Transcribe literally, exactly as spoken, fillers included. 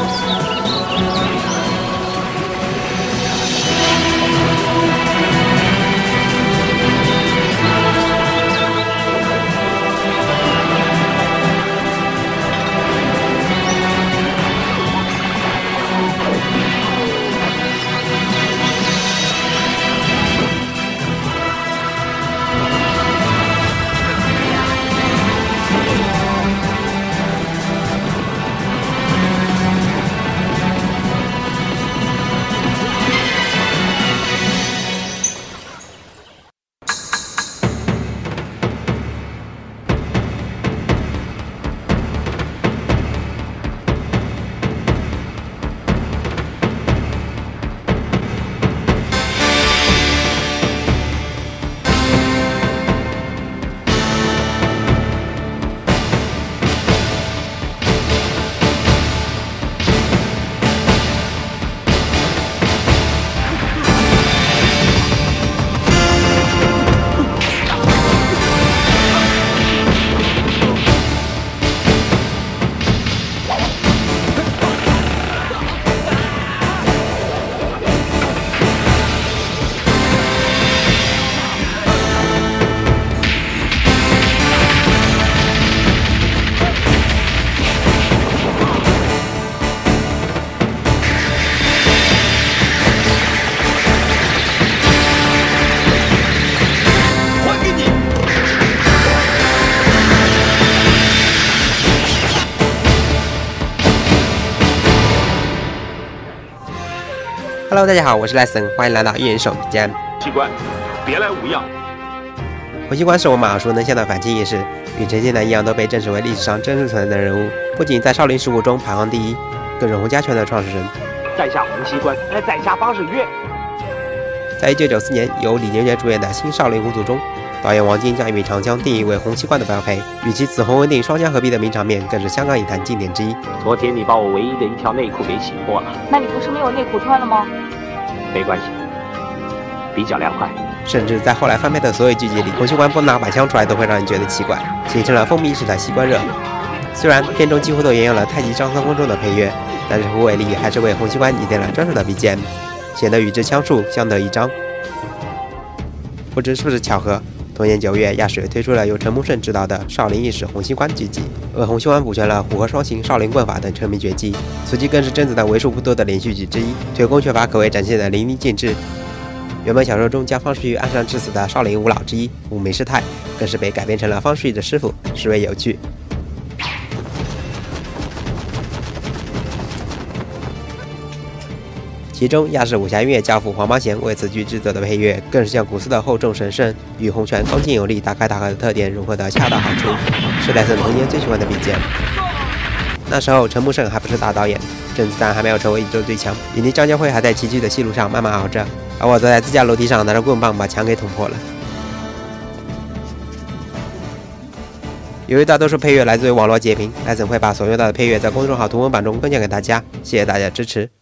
Hello， 大家好，我是赖森，欢迎来到一人手间。 机关，别来无恙。 洪熙官是我们耳熟能详的反清义士，与陈近南一样都被证实为历史上真实存在的人物，不仅在少林十武中排行第一，更是洪家拳的创始人。 在下洪熙官，在下方世岳。 在一九九四年，由李连杰主演的《新少林五祖》中，导演王晶将一柄长枪定义为洪熙官的标配，与其此洪文定双枪合璧的名场面，更是香港影坛经典之一。 昨天你把我唯一的一条内裤给洗破了， 那你不是没有内裤穿了吗？ 没关系，比较凉快。 甚至在后来翻拍的所有剧集里，洪熙官不拿把枪出来都会让人觉得奇怪，形成了风靡一时的西关热。虽然片中几乎都沿用了太极张三丰中的配乐，但是胡伟立还是为洪熙官拟定了专属的 B G M， 显得与之枪术相得益彰。不知是不是巧合，同年九月，亚视推出了由陈木胜执导的《少林义士洪熙官》剧集，为洪熙官补全了虎和双形、少林棍法等成名绝技。此剧更是甄子丹为数不多的连续剧之一，推功学法可谓展现得淋漓尽致。原本小说中将方世玉暗杀致死的少林五老之一五梅师太，更是被改编成了方世玉的师傅，实为有趣。其中，亚视武侠音乐教父黄邦贤为此剧制作的配乐，更是将古斯的厚重神圣与洪拳刚劲有力、大开大合的特点融合得恰到好处，是赖森童年最喜欢的 B G M。那时候，陈木胜还不是大导演，甄子丹还没有成为宇宙最强，影帝张家辉还在崎岖的戏路上慢慢熬着，而我则在自家楼梯上拿着棍棒把墙给捅破了。由于大多数配乐来自于网络截屏，赖森会把所用到的配乐在公众号图文版中分享给大家，谢谢大家支持。